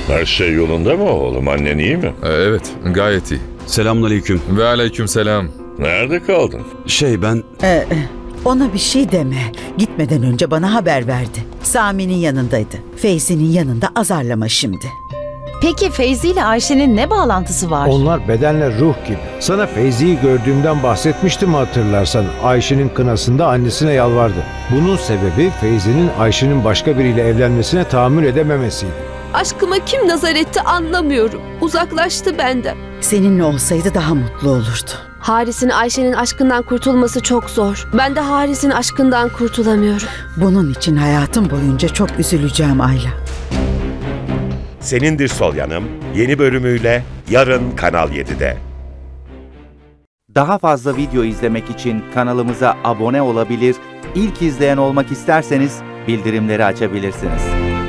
Her şey yolunda mı oğlum? Annen iyi mi? Evet, gayet iyi. Selamünaleyküm. Ve aleykümselam. Nerede kaldın? Ben... Ona bir şey deme. Gitmeden önce bana haber verdi. Sami'nin yanındaydı. Feyzi'nin yanında azarlama şimdi. Peki Feyzi ile Ayşe'nin ne bağlantısı var? Onlar bedenle ruh gibi. Sana Feyzi'yi gördüğümden bahsetmiştim hatırlarsan. Ayşe'nin kınasında annesine yalvardı. Bunun sebebi Feyzi'nin Ayşe'nin başka biriyle evlenmesine tahammül edememesiydi. Aşkıma kim nazar etti anlamıyorum. Uzaklaştı benden. Seninle olsaydı daha mutlu olurdu. Haris'in Ayşe'nin aşkından kurtulması çok zor. Ben de Haris'in aşkından kurtulamıyorum. Bunun için hayatım boyunca çok üzüleceğim Ayla. Senindir Sol Yanım yeni bölümüyle yarın Kanal 7'de. Daha fazla video izlemek için kanalımıza abone olabilir, ilk izleyen olmak isterseniz bildirimleri açabilirsiniz.